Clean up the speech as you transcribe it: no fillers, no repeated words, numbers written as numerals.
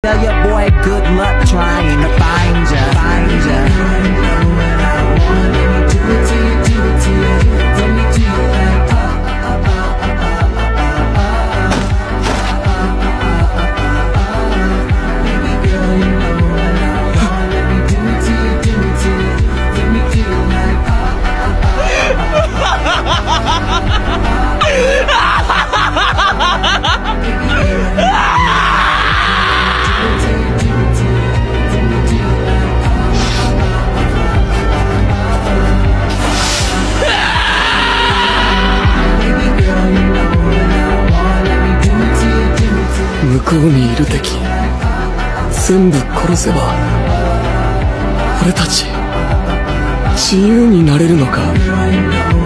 Tell your boy good luck trying to find ya, find ya. Do it to you, do it to you. Let me do you like baby girl, you know what I want. Let me do it to you, do it to you. Let me do you like 向こうにいる敵全部殺せば俺たち自由になれるのか。